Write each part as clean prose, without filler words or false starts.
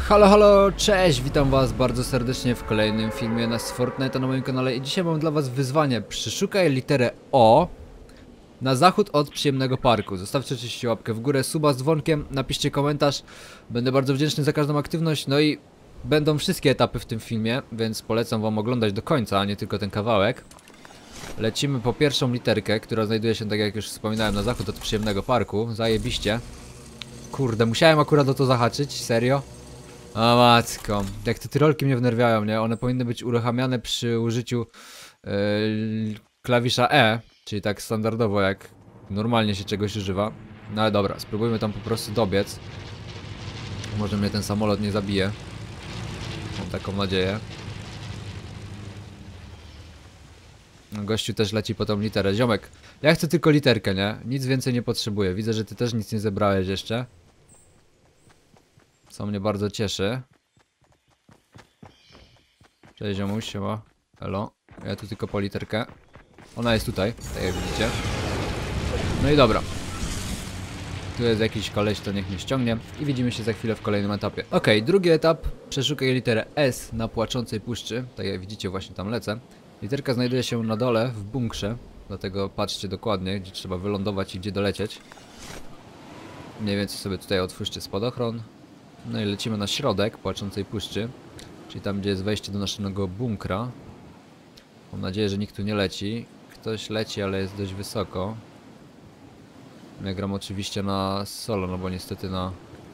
Halo, halo, cześć, witam was bardzo serdecznie w kolejnym filmie na Fortnite na moim kanale i dzisiaj mam dla was wyzwanie. Przeszukaj literę O na zachód od przyjemnego parku. Zostawcie oczywiście łapkę w górę, suba z dzwonkiem, napiszcie komentarz. Będę bardzo wdzięczny za każdą aktywność, no i będą wszystkie etapy w tym filmie, więc polecam wam oglądać do końca, a nie tylko ten kawałek. Lecimy po pierwszą literkę, która znajduje się, tak jak już wspominałem, na zachód od przyjemnego parku. Zajebiście. Kurde, musiałem akurat o to zahaczyć, serio? A matko, jak te tyrolki mnie wnerwiają, nie? One powinny być uruchamiane przy użyciu klawisza E, czyli tak standardowo jak normalnie się czegoś używa. No ale dobra, spróbujmy tam po prostu dobiec. Może mnie ten samolot nie zabije. Mam taką nadzieję. Gościu też leci po tą literę. Ziomek, ja chcę tylko literkę, nie? Nic więcej nie potrzebuję. Widzę, że ty też nic nie zebrałeś jeszcze. Co mnie bardzo cieszy. Cześć ziomuś, siema. Hello. Ja tu tylko po literkę. Ona jest tutaj, tak jak widzicie. No i dobra. Tu jest jakiś koleś, to niech mnie ściągnie. I widzimy się za chwilę w kolejnym etapie. Okej, drugi etap. Przeszukaj literę S na płaczącej puszczy. Tak jak widzicie, właśnie tam lecę. Literka znajduje się na dole w bunkrze. Dlatego patrzcie dokładnie, gdzie trzeba wylądować i gdzie dolecieć. Mniej więcej sobie tutaj otwórzcie spadochron. No i lecimy na środek płaczącej puszczy. Czyli tam, gdzie jest wejście do naszego bunkra. Mam nadzieję, że nikt tu nie leci. Ktoś leci, ale jest dość wysoko. Ja gram oczywiście na solo, no bo niestety na...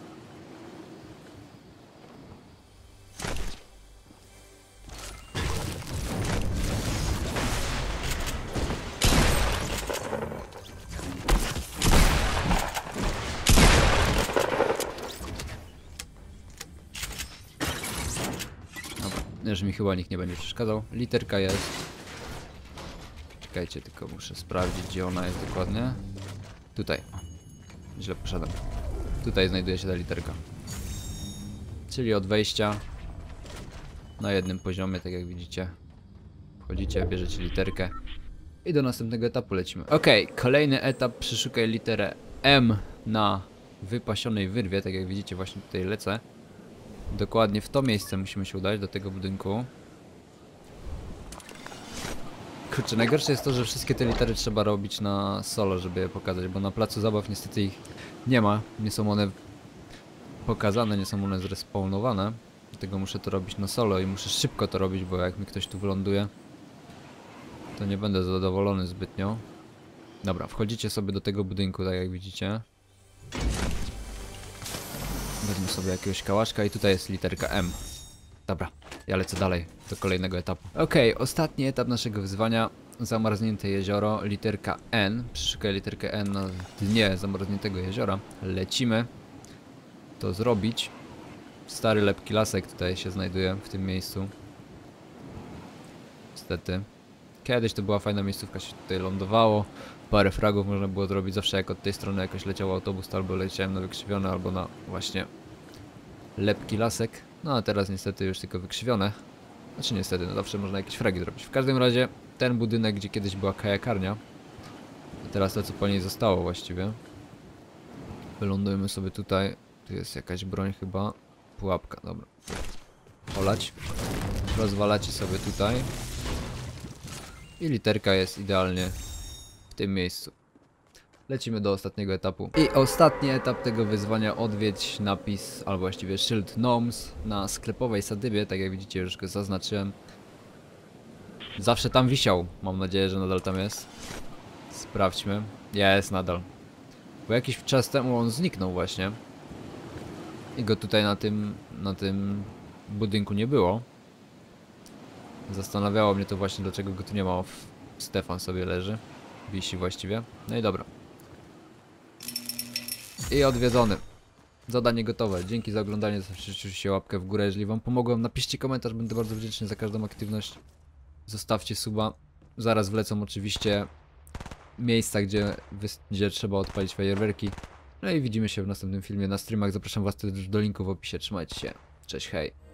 że mi chyba nikt nie będzie przeszkadzał. Literka jest. Czekajcie, tylko muszę sprawdzić, gdzie ona jest dokładnie. Tutaj. Źle poszedłem. Tutaj znajduje się ta literka. Czyli od wejścia na jednym poziomie, tak jak widzicie. Wchodzicie, bierzecie literkę i do następnego etapu lecimy. Okej, kolejny etap. Przeszukaj literę M na wypasionej wyrwie. Tak jak widzicie, właśnie tutaj lecę. Dokładnie w to miejsce musimy się udać, do tego budynku. Kurczę, najgorsze jest to, że wszystkie te litery trzeba robić na solo, żeby je pokazać, bo na placu zabaw niestety ich nie ma. Nie są one pokazane, nie są one zrespawnowane. Dlatego muszę to robić na solo i muszę szybko to robić, bo jak mi ktoś tu wyląduje, to nie będę zadowolony zbytnio. Dobra, wchodzicie sobie do tego budynku, tak jak widzicie. Wezmę sobie jakiegoś kałaszka i tutaj jest literka M. Dobra, ja lecę dalej do kolejnego etapu. Okej, ostatni etap naszego wyzwania. Zamarznięte jezioro, literka N. Przeszukaj literkę N na dnie zamarzniętego jeziora. Lecimy to zrobić. Stary lepki lasek tutaj się znajduje w tym miejscu. Niestety. Kiedyś to była fajna miejscówka, się tutaj lądowało. Parę fragów można było zrobić. Zawsze jak od tej strony jakoś leciał autobus, to albo leciałem na wykrzywione, albo na właśnie lepki lasek. No a teraz niestety już tylko wykrzywione. Znaczy niestety, no zawsze można jakieś fragi zrobić. W każdym razie ten budynek, gdzie kiedyś była kajakarnia. I teraz to, co po niej zostało właściwie. Wylądujemy sobie tutaj. Tu jest jakaś broń chyba. Pułapka, dobra. Olać. Rozwalacie sobie tutaj. I literka jest idealnie w tym miejscu. Lecimy do ostatniego etapu. I ostatni etap tego wyzwania: odwiedź napis, albo właściwie szyld Gnomes na sklepowej sadybie. Tak jak widzicie, już go zaznaczyłem. Zawsze tam wisiał. Mam nadzieję, że nadal tam jest. Sprawdźmy. Jest nadal. Bo jakiś czas temu on zniknął właśnie. I go tutaj na tym budynku nie było. Zastanawiało mnie to właśnie, dlaczego go tu nie ma. Stefan sobie leży. Wisi właściwie. No i dobra. I odwiedzony. Zadanie gotowe. Dzięki za oglądanie. Zostawcie łapkę w górę, jeżeli wam pomogłem. Napiszcie komentarz, będę bardzo wdzięczny za każdą aktywność. Zostawcie suba. Zaraz wlecą oczywiście miejsca, gdzie trzeba odpalić fajerwerki. No i widzimy się w następnym filmie na streamach. Zapraszam was też do linku w opisie. Trzymajcie się. Cześć, hej.